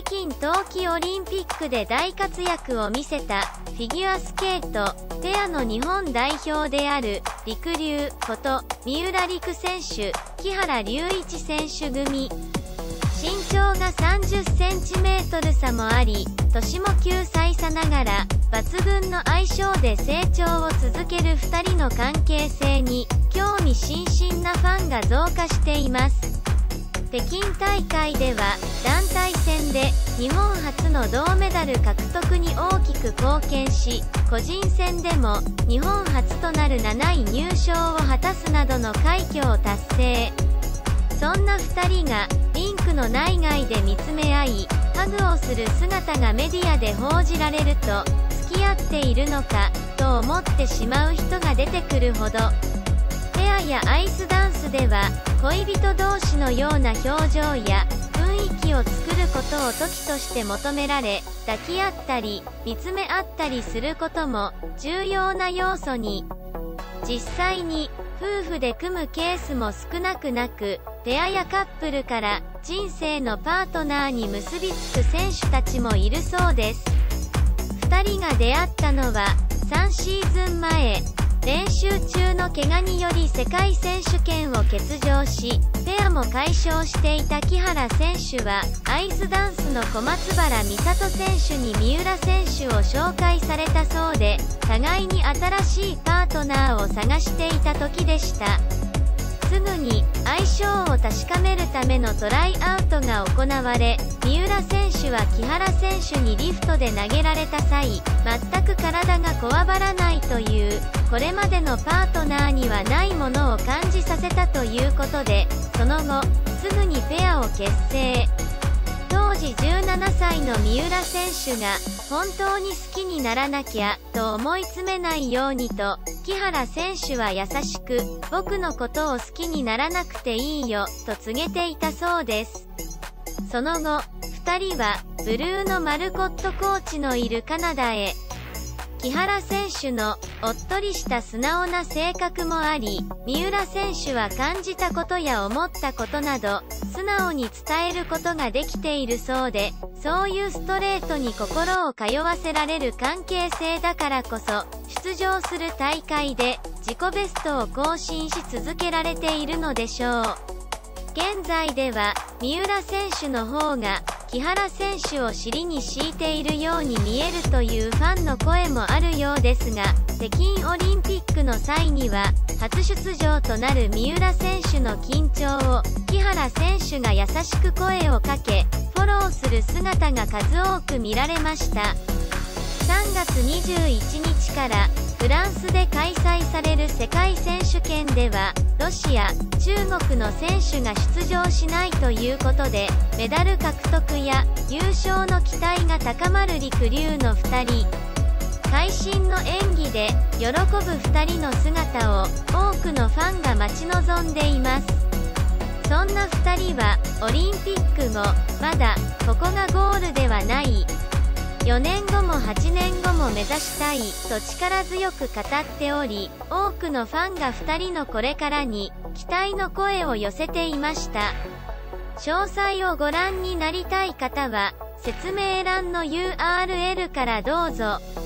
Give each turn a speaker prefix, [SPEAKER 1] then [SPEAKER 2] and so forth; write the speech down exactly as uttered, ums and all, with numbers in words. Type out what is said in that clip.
[SPEAKER 1] 京冬季オリンピックで大活躍を見せたフィギュアスケートペアの日本代表であるりくりゅうこと三浦璃来選手、木原龍一選手組。身長がさんじゅっセンチメートル差もあり、年もきゅうさい差ながら抜群の相性で成長を続けるふたりの関係性に興味津々なファンが増加しています。北京大会では団体戦で日本初の銅メダル獲得に大きく貢献し、個人戦でも日本初となるなない入賞を果たすなどの快挙を達成。そんなふたりがリンクの内外で見つめ合いハグをする姿がメディアで報じられると、付き合っているのかと思ってしまう人が出てくるほど。ペアやアイスダンスでは恋人同士のような表情や雰囲気を作ることを時として求められ、抱き合ったり見つめ合ったりすることも重要な要素に。実際に夫婦で組むケースも少なくなく、ペアやカップルから人生のパートナーに結びつく選手たちもいるそうです。ふたりが出会ったのはさんシーズンまえ。練習中の怪我により世界選手権を欠場し、ペアも解消していた木原選手はアイスダンスの小松原美里選手に三浦選手を紹介されたそうで、互いに新しいパートナーを探していた時でした。すぐに相性を確かめるためのトライアウトが行われ、三浦選手は木原選手にリフトで投げられた際、全く体がこわばらないという、これまでのパートナーにはないものを感じさせたということで、その後すぐにペアを結成。当時じゅうななさいの三浦選手が本当に好きにならなきゃと思い詰めないようにと、木原選手は優しく僕のことを好きにならなくていいよと告げていたそうです。その後ふたりはブルーのマルコットコーチのいるカナダへ。木原選手のおっとりした素直な性格もあり、三浦選手は感じたことや思ったことなど素直に伝えることができているそうで、そういうストレートに心を通わせられる関係性だからこそ、出場する大会で自己ベストを更新し続けられているのでしょう。現在では三浦選手の方が木原選手を尻に敷いているように見えるというファンの声もあるようですが、北京オリンピックの際には初出場となる三浦選手の緊張を木原選手が優しく声をかけフォローする姿が数多く見られました。さんがつにじゅういちにちからフランスで開催される世界選手権ではロシア、中国の選手が出場しないということで、メダル獲得や優勝の期待が高まるりくりゅうのふたり。会心の演技で喜ぶふたりの姿を多くのファンが待ち望んでいます。そんなふたりはオリンピック後、まだここがゴールではない、よねんごもはちねんごも目指したいと力強く語っており、多くのファンがふたりのこれからに期待の声を寄せていました。詳細をご覧になりたい方は説明欄の ユーアールエル からどうぞ。